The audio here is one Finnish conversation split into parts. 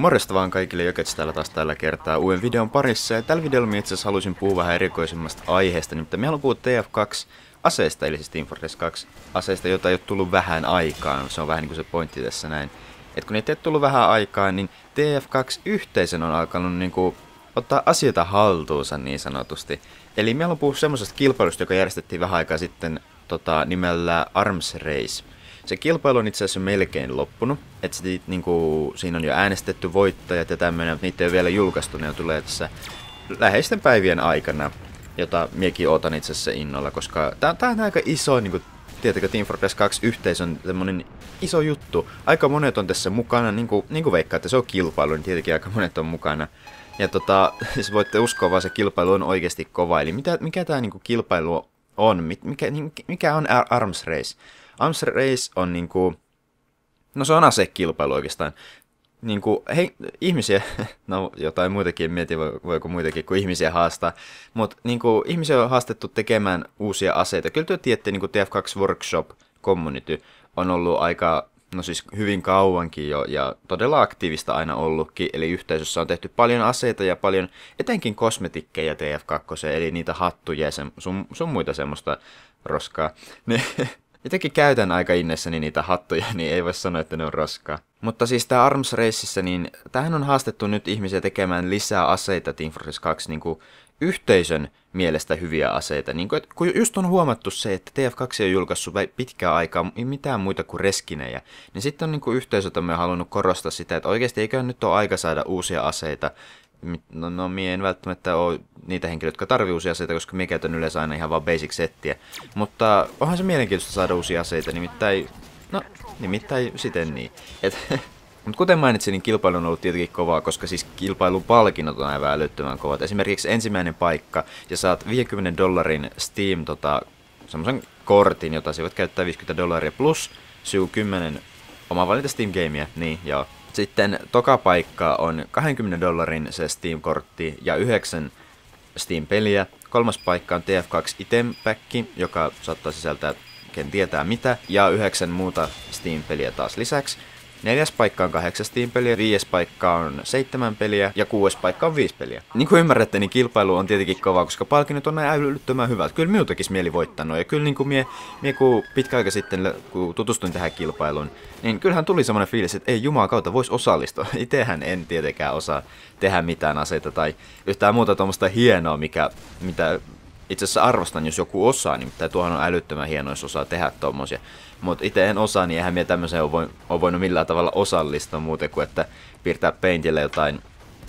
Morjesta vaan kaikille Jökets täällä taas tällä kertaa uuden videon parissa. Ja tällä videolla itse asiassa haluaisin puhua vähän erikoisemmasta aiheesta. Nimittäin me haluan puhua TF2 aseesta, eli siis Team Fortress 2 aseesta, jota ei ole tullut vähän aikaan. Se on vähän niin kuin se pointti tässä näin. Et kun niitä ei ole tullut vähän aikaan, niin TF2-yhteisön on alkanut niin kuin ottaa asioita haltuunsa niin sanotusti. Eli me haluan puhua semmoisesta kilpailusta, joka järjestettiin vähän aikaa sitten nimellä Arms Race. Se kilpailu on itse asiassa melkein loppunut, että niinku, siinä on jo äänestetty voittajat ja tämmöinen, mutta niitä ei ole vielä julkaistu, ne tulee tässä läheisten päivien aikana, jota miekin ootan itse asiassa innolla, koska tää on aika iso, niinku, tietenkin Team Fortress 2 yhteisön semmonen iso juttu. Aika monet on tässä mukana, niinku veikkaa, että se on kilpailu, niin tietenkin aika monet on mukana. Ja siis voitte uskoa vaan, se kilpailu on oikeasti kova, eli mikä tää niinku kilpailu on, mikä on Arms Race? Arms Race on niinku, no se on asekilpailu oikeastaan. Niinku, hei, ihmisiä, no jotain muitakin mietin, voiko muitakin kuin ihmisiä haastaa, mutta niinku, ihmisiä on haastettu tekemään uusia aseita. Kyllä te tiedätte, niinku TF2 Workshop Community on ollut aika, no siis hyvin kauankin jo, ja todella aktiivista aina ollutkin, eli yhteisössä on tehty paljon aseita ja paljon, etenkin kosmetikkejä TF2, eli niitä hattuja ja sun muita semmoista roskaa. Jotenkin käytän aika innessäni niitä hattuja, niin ei voi sanoa, että ne on roskaa. Mutta siis tää Arms Raceissa, niin tähän on haastettu nyt ihmisiä tekemään lisää aseita Team Fortress 2 niin kuin yhteisön mielestä hyviä aseita. Niin kuin, kun just on huomattu se, että TF2 ei ole julkaissut pitkään aikaa mitään muita kuin reskinejä, niin sitten on niin kuin yhteisöt on halunnut korostaa sitä, että oikeasti eiköhän nyt ole aika saada uusia aseita. No mie en välttämättä ole niitä henkilöitä, jotka tarvii uusia aseita, koska mie käytän yleensä aina ihan vaan basic-settiä. Mutta onhan se mielenkiintoista saada uusia aseita, nimittäin siten niin. Mutta kuten mainitsin, niin kilpailu on ollut tietenkin kovaa, koska siis kilpailun palkinnot on aivan älyttömän kovat. Esimerkiksi ensimmäinen paikka, ja saat $50 Steam semmoisen kortin, jota sä voit käyttää $50 plus syy 10 oma valinta Steam Gamea, niin joo. Sitten toka paikka on $20 se Steam-kortti ja 9 Steam-peliä. Kolmas paikka on TF2 Item Pack, joka saattaa sisältää ken tietää mitä, ja 9 muuta Steam-peliä taas lisäksi. Neljäs paikka on 8 Steam-peliä, 5. paikka on 7 peliä ja 6. paikka on 5 peliä. Niin kuin ymmärrätte, niin kilpailu on tietenkin kova, koska palkinnot on näin älyttömän hyvät. Kyllä minun tekisi mieli voittanut, ja kyllä niin kuin mie kun pitkä aika sitten, kun tutustuin tähän kilpailuun, niin kyllähän tuli semmoinen fiilis, että ei juman kautta voisi osallistua. Itsehän en tietenkään osaa tehdä mitään aseita tai yhtään muuta tuommoista hienoa, mitä itse asiassa arvostan, jos joku osaa, niin tuohon on älyttömän hienoa, jos osaa tehdä tommosia. Mutta itse en osaa, niin eihän minä tämmöiseen ole voinut millään tavalla osallistua muuten kuin, että piirtää Paintille jotain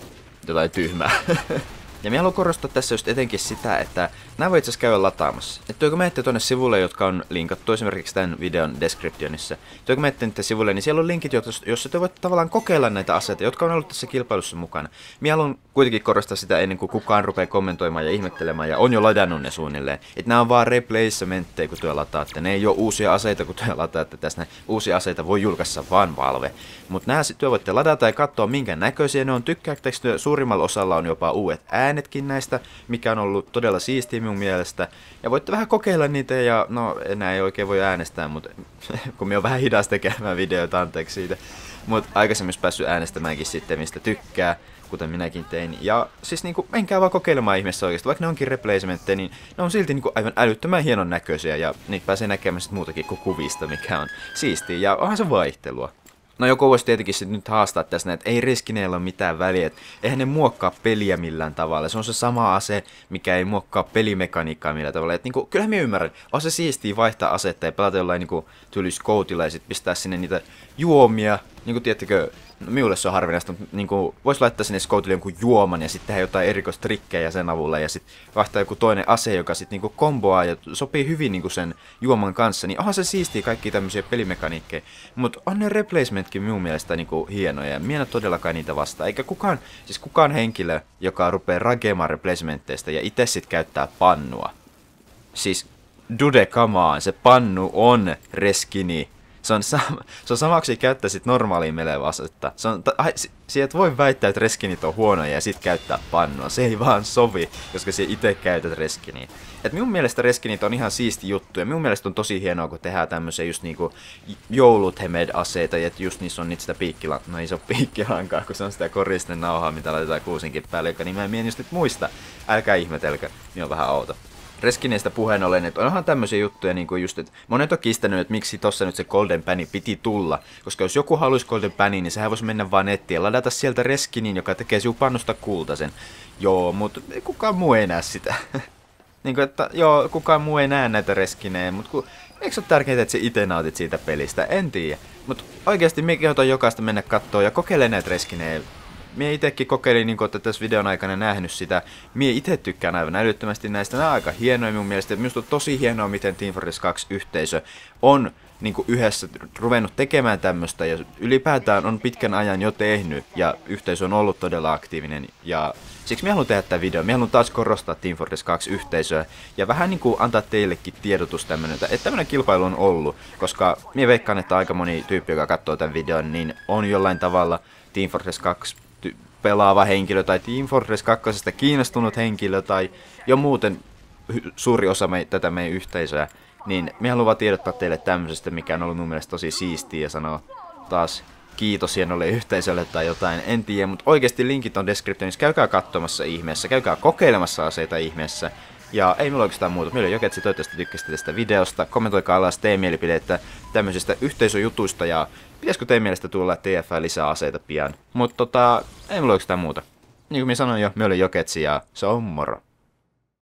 tyhmää. Ja minä haluan korostaa tässä just etenkin sitä, että nämä voi itse asiassa käydä lataamassa. Että kun menette tuonne sivulle, jotka on linkattu esimerkiksi tämän videon descriptionissa, kun menette niiden sivulle, niin siellä on linkit, joissa te voitte tavallaan kokeilla näitä aseita, jotka on ollut tässä kilpailussa mukana. Minä haluan kuitenkin korostaa sitä ennen kuin kukaan rupeaa kommentoimaan ja ihmettelemään ja on jo ladannut ne suunnilleen. Että nämä on vaan replacementteja, kun työ lataatte. Ne ei ole uusia aseita, kun työ lataatte. Tässä uusia aseita voi julkaista vaan Valve. Mutta nämä työ voitte ladata ja katsoa minkä näköisiä ne on. Tykkäättekö suurimmalla osalla on jopa uudet äänetkin näistä, mikä on ollut todella siistiä minun mielestä. Ja voitte vähän kokeilla niitä ja no enää ei oikein voi äänestää, mutta kun minä olen vähän hidas tekemään videoita, anteeksi siitä. Mutta aikaisemmin olisi päässyt äänestämäänkin sitten mistä tykkää, kuten minäkin tein. Ja siis niinku menkää vaan kokeilemaan ihmeessä oikeasti, vaikka ne onkin replacementteja, niin ne on silti niinku aivan älyttömän hienon näköisiä ja niitä pääsee näkemään sit muutakin kuin kuvista, mikä on siistiä ja onhan se vaihtelua. No joku voisi tietenkin sit nyt haastaa tässä, että ei reskineillä ole mitään väliä, että eihän ne muokkaa peliä millään tavalla. Se on se sama ase, mikä ei muokkaa pelimekaniikkaa millään tavalla. Et niinku, kyllähän minä ymmärrän, on se siistiä vaihtaa asetta ja pelata jollain niinku tyyliskoutilla ja sitten pistää sinne niitä juomia. Niinku tiedättekö, no, minulle se on harvinaista, mutta niinku, voisi laittaa sinne skoutille jonkun juoman ja sitten tehdä jotain erikoistrikkejä sen avulla ja sitten vaihtaa joku toinen ase, joka sitten niinku komboaa ja sopii hyvin niinku sen juoman kanssa, niin onhan se siistiä kaikki tämmöisiä pelimekaniikkeja. Mutta on ne replacementkin minun mielestä niinku hienoja ja minä en ole todellakaan niitä vastaan. Eikä kukaan henkilö, joka rupeaa rakeamaan replacementteista ja itse sitten käyttää pannua. Siis dude, come on, se pannu on reskini. Se on sama, kun käyttäisit normaalia melee-asetta. Sieltä voi väittää, että reskinit on huonoja ja sit käyttää pannua. Se ei vaan sovi, koska sä itse käytät reskiniä. Et minun mielestä reskinit on ihan siisti juttu ja minun mielestä on tosi hienoa, kun tehdään tämmöisiä just niinku jouluthemed-aseita ja just niissä on niitä sitä piikkilankaa. No ei se ole piikkilankaa, kun se on sitä koristen nauhaa, mitä laitetaan kuusinkin päälle, joka nimeä en just nyt muista. Älkää ihmetelkö, niin on vähän outo. Reskineistä puheen ollen, että onhan tämmöisiä juttuja, niin kuin just, että monet on kistänyt, että miksi tossa nyt se Golden Panny piti tulla. Koska jos joku haluaisi Golden Panny, niin sehän voisi mennä vaan nettiin ja ladata sieltä reskinin, joka tekee sinun pannusta kultaisen. Joo, mutta kukaan muu ei näe sitä. Niin kuin, että joo, kukaan muu ei näe näitä reskinejä, mutta eikö se ole tärkeää, että sä itse nautit siitä pelistä? En tiedä. Mutta oikeasti me kehotan jokaista mennä kattoo ja kokeile näitä reskinejä. Mie itekin kokeilin, niin että tässä videon aikana nähnyt sitä. Mie itse tykkään aivan älyttömästi näistä. Nämä on aika hienoja minun mielestä. Minusta on tosi hienoa, miten Team Fortress 2 yhteisö on niin yhdessä ruvennut tekemään tämmöistä. Ja ylipäätään on pitkän ajan jo tehnyt. Ja yhteisö on ollut todella aktiivinen. Ja siksi minä haluan tehdä tämän videon. Minä haluan taas korostaa Team Fortress 2 yhteisöä. Ja vähän niin kuin antaa teillekin tiedotus tämmöinen, että tämmöinen kilpailu on ollut. Koska minä veikkaan, että aika moni tyyppi, joka katsoo tämän videon, niin on jollain tavalla Team Fortress 2 pelaava henkilö tai Team Fortress 2 kiinnostunut henkilö tai jo muuten suuri osa tätä meidän yhteisöä, niin me haluan tiedottaa teille tämmöisestä, mikä on ollut mun mielestä tosi siistiä ja sanoa taas kiitos hienolle yhteisölle tai jotain, en tiedä, mutta oikeasti linkit on descriptionissa, käykää katsomassa ihmeessä, käykää kokeilemassa aseita ihmeessä. Ja ei meillä oikeastaan muuta. Meillä on Joketsi, toivottavasti tykkäsitte tästä videosta. Kommentoikaa alas teidän mielipiteitä tämmöisistä yhteisöjutuista ja pitäisikö teidän mielestä tulla TF lisää aseita pian. Mutta ei meillä oikeastaan muuta. Niin kuin minä sanoin jo, me olin Joketsi ja se on moro.